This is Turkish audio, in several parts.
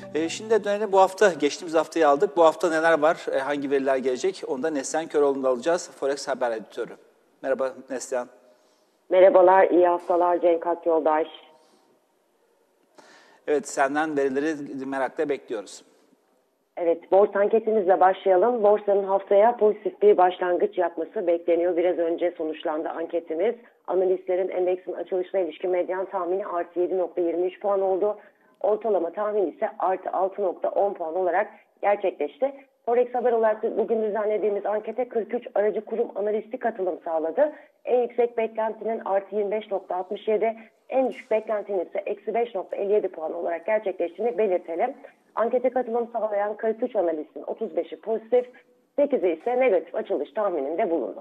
Şimdi dönelim bu hafta, geçtiğimiz haftayı aldık. Bu hafta neler var, hangi veriler gelecek? Onu da Neslihan Köroğlu'nda alacağız. Forex Haber Editörü. Merhaba Neslihan. Merhabalar, iyi haftalar Cenk Akyoldaş. Evet, senden verileri merakla bekliyoruz. Evet, borsa anketimizle başlayalım. Borsanın haftaya pozitif bir başlangıç yapması bekleniyor. Biraz önce sonuçlandı anketimiz. Analistlerin endeksin açılışına ilişkin medyan tahmini artı 7.23 puan oldu. Ortalama tahmin ise artı 6.10 puan olarak gerçekleşti. Forex Haber olarak bugün düzenlediğimiz ankete 43 aracı kurum analisti katılım sağladı. En yüksek beklentinin artı 25.67, en düşük beklentinin ise eksi 5.57 puan olarak gerçekleştiğini belirtelim. Ankete katılım sağlayan 43 analistin 35'i pozitif, 8'i ise negatif açılış tahmininde bulundu.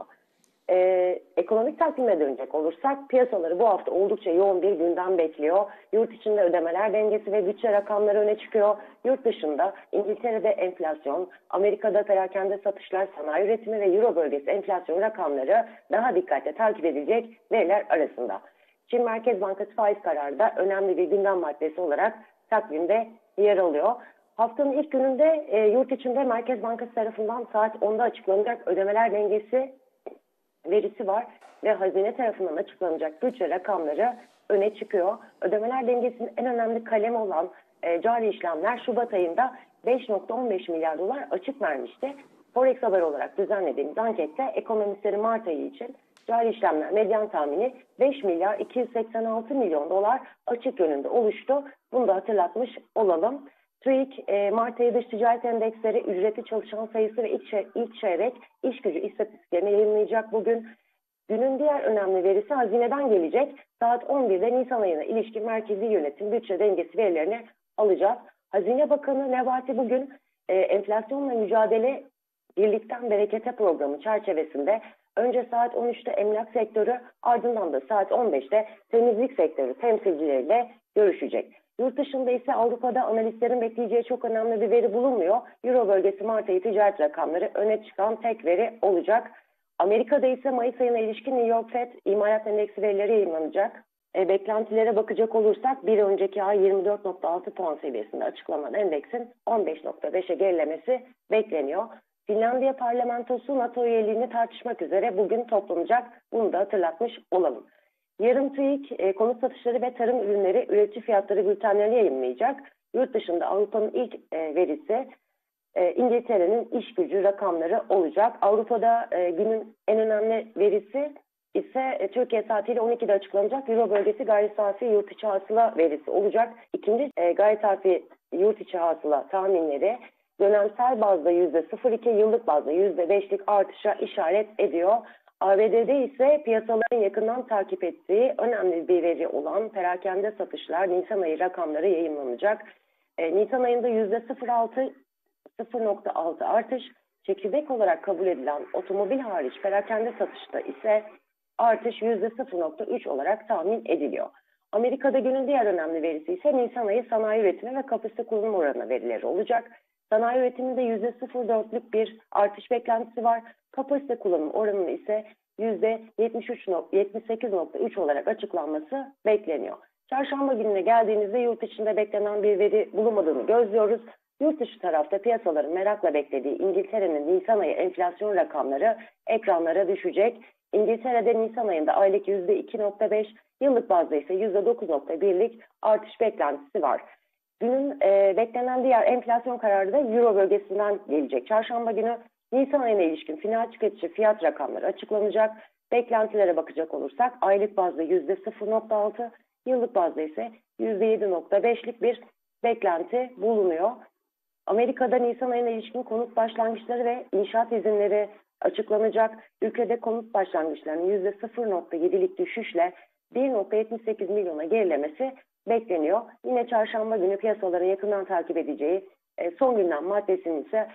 Ekonomik takvime dönecek olursak piyasaları bu hafta oldukça yoğun bir gündem bekliyor. Yurt içinde ödemeler dengesi ve bütçe rakamları öne çıkıyor. Yurt dışında İngiltere'de enflasyon, Amerika'da perakende satışlar, sanayi üretimi ve Euro bölgesi enflasyon rakamları daha dikkatle takip edilecek veriler arasında. Çin Merkez Bankası faiz kararı da önemli bir gündem maddesi olarak takvimde yer alıyor. Haftanın ilk gününde yurt içinde Merkez Bankası tarafından saat 10'da açıklanacak ödemeler dengesi verisi var ve hazine tarafından açıklanacak bütçe rakamları öne çıkıyor. Ödemeler dengesinin en önemli kalemi olan cari işlemler Şubat ayında 5.15 milyar dolar açık vermişti. Forex Haber olarak düzenlediğimiz ankette ekonomistlerin Mart ayı için cari işlemler medyan tahmini 5 milyar 286 milyon dolar açık yönünde oluştu. Bunu da hatırlatmış olalım. TÜİK, Mart ayı dış ticaret endeksleri, ücretli çalışan sayısı ve ilk çeyrek iş gücü istatistiklerini yayınlayacak bugün. Günün diğer önemli verisi hazineden gelecek. Saat 11'de Nisan ayına ilişkin merkezi yönetim bütçe dengesi verilerini alacağız. Hazine Bakanı Nebati bugün enflasyonla mücadele birlikten berekete programı çerçevesinde önce saat 13'te emlak sektörü, ardından da saat 15'te temizlik sektörü temsilcileriyle görüşecek. Yurt dışında ise Avrupa'da analistlerin bekleyeceği çok önemli bir veri bulunmuyor. Euro bölgesi Mart ayı ticaret rakamları öne çıkan tek veri olacak. Amerika'da ise Mayıs ayına ilişkin New York Fed imalat endeksi verileri yayınlanacak. Beklentilere bakacak olursak bir önceki ay 24.6 puan seviyesinde açıklanan endeksin 15.5'e gerilemesi bekleniyor. Finlandiya parlamentosu NATO üyeliğini tartışmak üzere bugün toplanacak. Bunu da hatırlatmış olalım. Yarın TÜİK konut satışları ve tarım ürünleri üretici fiyatları bültenlerini yayınlayacak. Yurt dışında Avrupa'nın ilk verisi İngiltere'nin iş gücü rakamları olacak. Avrupa'da günün en önemli verisi ise Türkiye saatiyle 12'de açıklanacak Euro bölgesi gayri safi yurt içi hasıla verisi olacak. İkinci gayri safi yurt içi hasıla tahminleri dönemsel bazda %0,2, yıllık bazda %5'lik artışa işaret ediyor. ABD'de ise piyasaların yakından takip ettiği önemli bir veri olan perakende satışlar Nisan ayı rakamları yayınlanacak. Nisan ayında %0,6 artış, çekirdek olarak kabul edilen otomobil hariç perakende satışta ise artış %0,3 olarak tahmin ediliyor. Amerika'da günün diğer önemli verisi ise Nisan ayı sanayi üretimi ve kapasite kullanım oranı verileri olacak. Sanayi üretiminde %0,4'lük bir artış beklentisi var. Kapasite kullanım oranının ise %78,3 olarak açıklanması bekleniyor. Çarşamba gününe geldiğimizde yurt içinde beklenen bir veri bulunmadığını gözlüyoruz. Yurt dışı tarafta piyasaların merakla beklediği İngiltere'nin Nisan ayı enflasyon rakamları ekranlara düşecek. İngiltere'de Nisan ayında aylık %2,5, yıllık bazda ise %9,1'lik artış beklentisi var. Günün beklenen diğer enflasyon kararı da Euro bölgesinden gelecek. Çarşamba günü Nisan ayına ilişkin final tüketici fiyat rakamları açıklanacak. Beklentilere bakacak olursak aylık bazda %0,6, yıllık bazda ise %7,5'lik bir beklenti bulunuyor. Amerika'da Nisan ayına ilişkin konut başlangıçları ve inşaat izinleri açıklanacak. Ülkede konut başlangıçlarının %0,7'lik düşüşle 1,78 milyona gerilemesi bekleniyor. Yine çarşamba günü piyasaların yakından takip edeceği son gündem maddesinin ise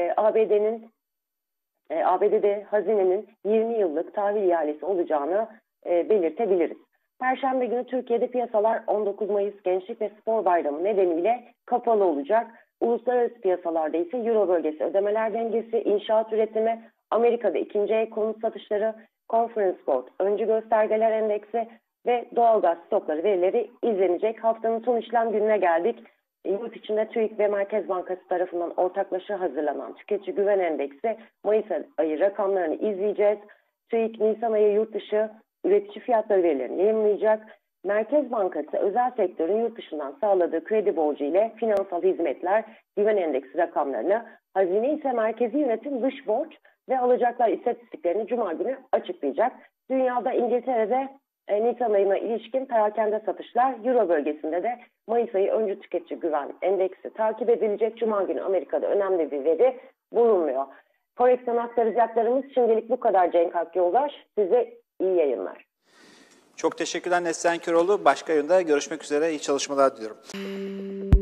ABD'de hazinenin 20 yıllık tahvil ihalesi olacağını belirtebiliriz. Perşembe günü Türkiye'de piyasalar 19 Mayıs Gençlik ve Spor Bayramı nedeniyle kapalı olacak. Uluslararası piyasalarda ise Euro bölgesi ödemeler dengesi, inşaat üretimi, Amerika'da ikinci el konut satışları, Conference Board öncü göstergeler endeksi ve doğalgaz stokları verileri izlenecek. Haftanın son işlem gününe geldik. Yurt içinde TÜİK ve Merkez Bankası tarafından ortaklaşa hazırlanan Tüketici Güven Endeksi Mayıs ayı rakamlarını izleyeceğiz. TÜİK Nisan ayı yurt dışı üretici fiyatları verilerini yayımlayacak. Merkez Bankası özel sektörün yurt dışından sağladığı kredi borcu ile finansal hizmetler güven endeksi rakamlarını, hazine ise merkezi yönetim dış borç ve alacaklar istatistiklerini Cuma günü açıklayacak. Dünyada İngiltere'de Nisan ayına ilişkin perakende satışlar, Euro bölgesinde de Mayıs ayı öncü tüketici güven endeksi takip edilecek. Cuma günü Amerika'da önemli bir veri bulunmuyor. Forek'ten aktaracaklarımız şimdilik bu kadar Cenk Akyoldaş. Size iyi yayınlar. Çok teşekkürler Neslihan Köroğlu. Başka yayında görüşmek üzere. İyi çalışmalar diliyorum.